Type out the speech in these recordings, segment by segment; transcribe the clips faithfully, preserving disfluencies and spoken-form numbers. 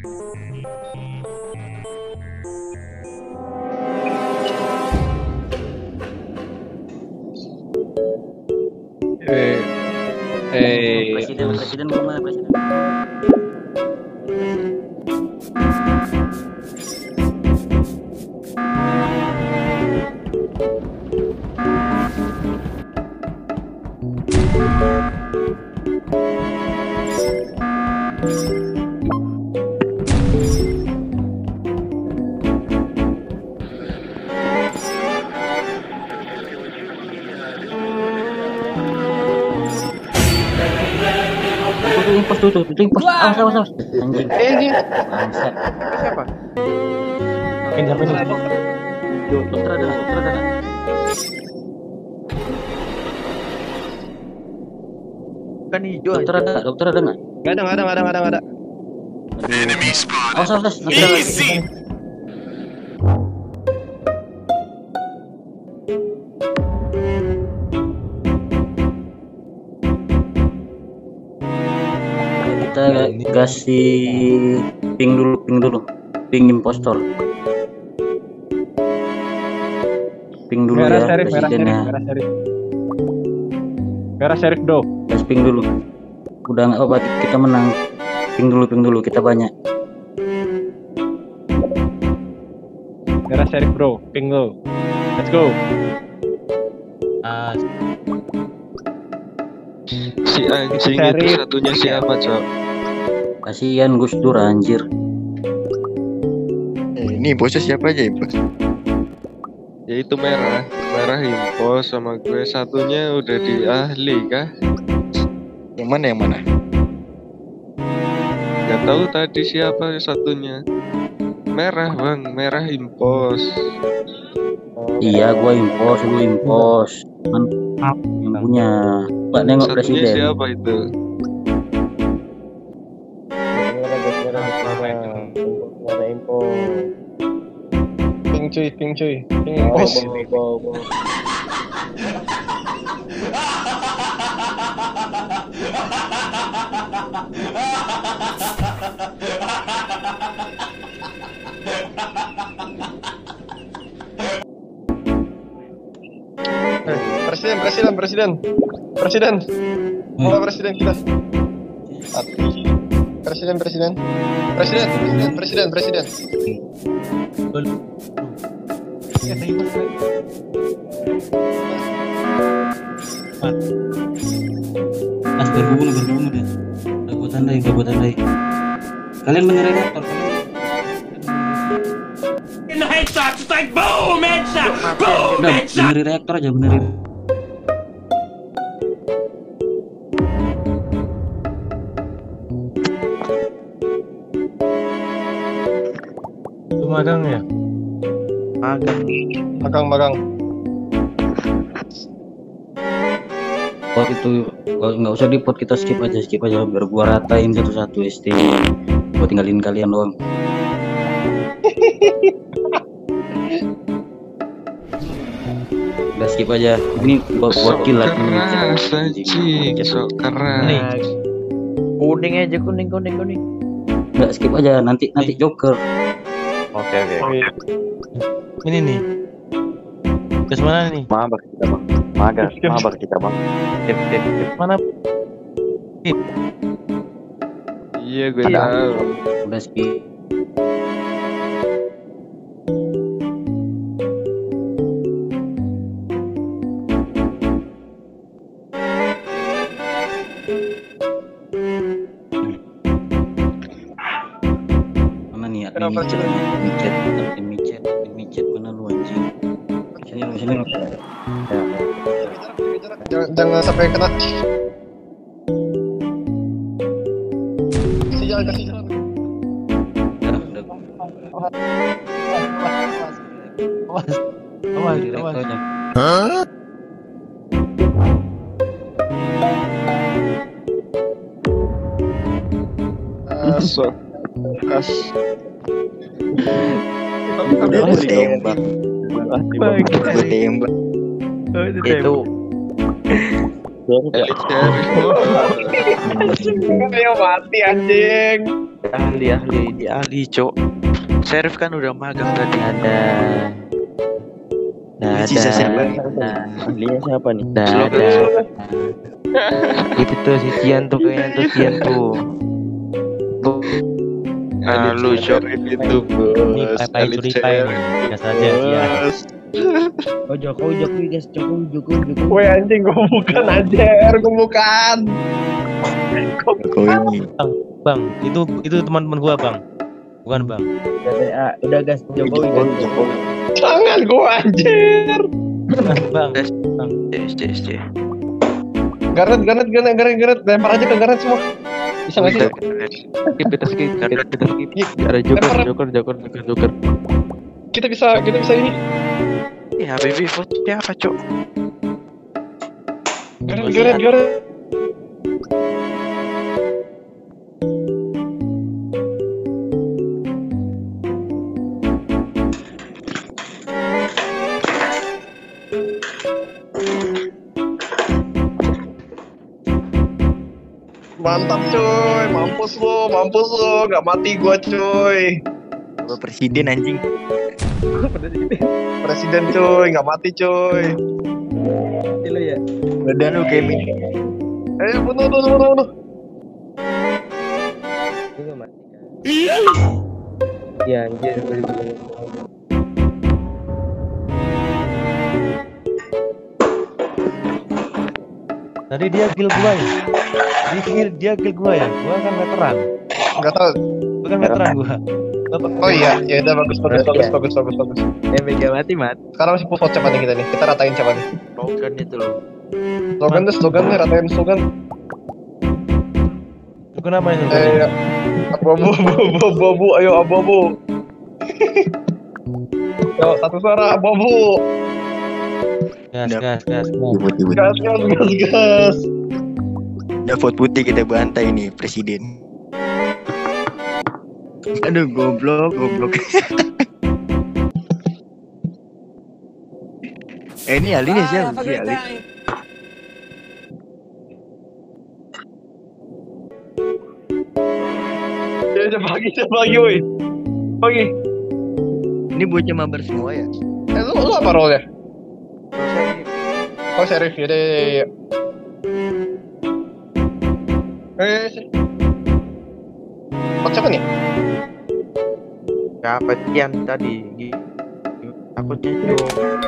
Eh, eh, Presiden, presiden kemana presiden? Tuh, impos tuh, tuh, tuh, impos. Awas, awas, awas. Anjing. eh ini Bangsat. siapa? Ini siapa ini? Dokter ada, nggak? Dokter ada. nggak? Kan hijau. Dokter ada, nggak? Dokter ada nggak? Gak ada, gak ada, gak ada, gak ada, gak ada. Awas, awas, awas. Nanti ada. Kita kasih ping dulu, ping dulu, ping impostor. Ping dulu Merah ya serif, merah serif, presidennya. merah serif. Merah serif do. Gas ping dulu. Udah nggak apa-apa, kita menang. Ping dulu, ping dulu, kita banyak. Merah serif bro, ping lo. Let's go. Ah, si anjing Serif. itu satunya siapa, Cok? Kasihan Gus Dur anjir. Eh, ini bosnya siapa aja ya bos? Ya itu merah, merah impos sama gue satunya udah di ahli kah? Yang mana yang mana? Gak tahu tadi siapa satunya. Merah bang, merah impos. Iya, gua impos, lu impos. Kan yang punya. Mbak nengok Satunya presiden. siapa itu? Ping cuy, ping cuy. Ping impos. Presiden, presiden, presiden, presiden. Mau presiden kita. Presiden, presiden, presiden, presiden, presiden, presiden. Mas berhubung, berhubung udah. Udah gua tandai, udah gua tandai. Kalian menyerang reaktor, kalian. In the headshot, just like boom, headshot, boom, Udah, headshot. benerin reaktor aja, benerin. Itu magang ya? Magang, magang. Pot itu kalau nggak usah di pot, kita skip aja, skip aja biar gua ratain satu-satu S T. Gua tinggalin kalian doang. Udah skip aja. Ini buat buat Sok kill lagi. keras anjing, sok keras. Kuning aja, kuning, kuning, kuning. Nggak skip aja, nanti nanti joker. Oke, oke. Ini nih. Ke mana nih? Mabar kita bang. Magar, mabar kita bang. Tip, tip, tip. Mana? Iya gue tahu. Udah skip. Mana nih admin Kenapa micet, sih? admin micet, admin micet, admin micet, mana lu anjing? Sini lu, sini lu. Jangan, jangan sampai kena. Kasih jalan, kasih jalan. Udah, udah. Awas. Awas, Di awas. reaktor aja. Sok keras. Gue tembak. Gue tembak. Itu Elit sheriff. Ayo mati anjing. ahli ahli di ahli cok. Serif kan udah magang tadi. Ada. Ada. Sisa siapa? Ahlinya siapa nih? Slogan, Ada. slogan. Itu tuh si Cian tuh kayaknya tuh Cian tuh. Ah, lu Syarif itu Ini bos. pai Elit curi pai share. nih. Gas aja ya. Bos. Oh Jokowi Jokowi guys Jokowi Jokowi Jokowi. Woi anjing, gue bukan anjir, gue bukan. Jokowi. Bang, bang, itu itu teman-teman gua, Bang. Bukan, Bang. Udah, udah guys Jokowi guys Jokowi. Jangan gue anjir. Bang, S C S C. Garnet, Garnet, Garnet, Garnet, Garnet, lempar aja ke Garnet semua. Bisa nggak sih? Skip kita skip kita kita skip. Ada Joker Lempar. Joker Joker Joker Joker. Kita bisa, kita bisa ini. Eh H B B vote siapa cok? Garnet, Garnet, Garnet. Mantap cuy, mampus lu, mampus lu, gak mati gua cuy. Gua presiden anjing. Presiden cuy, gak mati cuy. Lo ya. Badan lu kayak mini. Eh, bunuh, bunuh, bunuh, bunuh. Itu mati kan. Iya anjir. tadi dia kill gua ya. Dia kill dia kill gua ya. Gua kan veteran. Gak tau. Gua kan veteran gua. Bapak Oh iya, ya udah bagus, bagus, bagus, bagus, bagus, bagus. Ya mega mati mat. Sekarang masih full vote siapa nih kita nih? Kita ratain siapa nih? Slogan itu loh. Slogan deh, slogan nih, ratain slogan. Itu kenapa itu? Eh, ya. Abu-abu, abu-abu, abu-abu, ayo abu-abu. Yo, satu suara abu-abu. Gas, gas, gas. Gas, gas, gas, gas. Udah vote putih kita bantai nih presiden. Aduh goblok, goblok. eh ini Ali nih siapa sih Ali? Ya, coba lagi, coba lagi, woi. Pagi. Ini bocah mabar semua ya? Eh, lu, lu apa role-nya? Oh, Sheriff, yaudah, ya, ya, ya. Eh, sih. Vote siapa nih? Siapa Cian tadi? Takutnya tuh.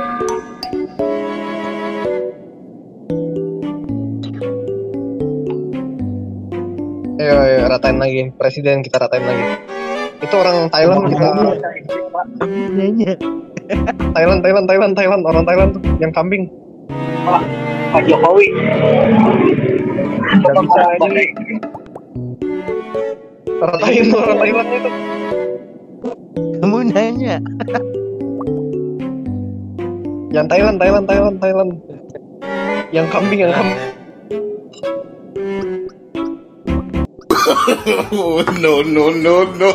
Ayo, ayo, ratain lagi. Presiden kita ratain lagi. Itu orang Thailand kita. Thailand, Thailand, Thailand, Thailand. Orang Thailand tuh, yang kambing. Pak Jokowi. Gak bisa ini. Ratain orang Thailand itu. Kamu nanya. Yang Thailand, Thailand, Thailand, Thailand. Yang kambing, yang kambing. Oh, no, no, no, no.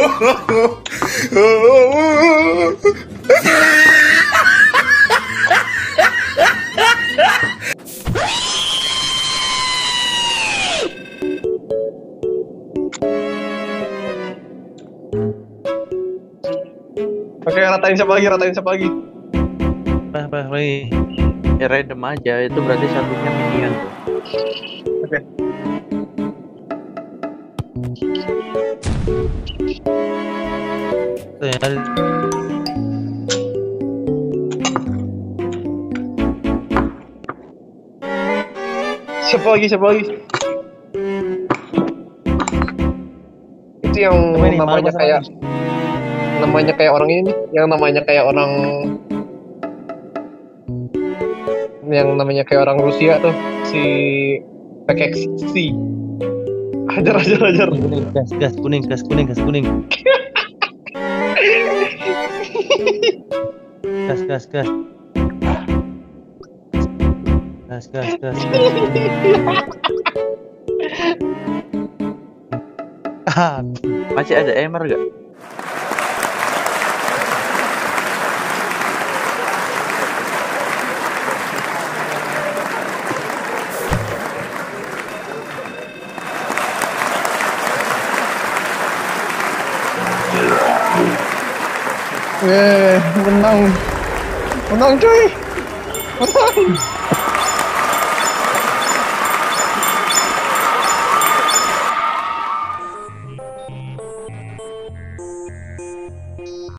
Oke, ratain siapa lagi, ratain siapa lagi. Apa apa lagi? Ya random aja itu berarti satunya minion tuh. Oke. Tuh, ya, tadi. Siapa lagi, siapa lagi? Itu yang Apa ini, namanya malu kayak lagi? namanya kayak orang ini, yang namanya kayak orang yang namanya kayak orang Rusia tuh, si P K X C. Hajar, hajar, hajar. Kuning, gas, gas, kuning, gas, kuning, gas, kuning. Gas, gas, gas. Gas, gas, gas, gas. Ah, Masih ada emer gak? Eh, menang. Menang cuy. Menang.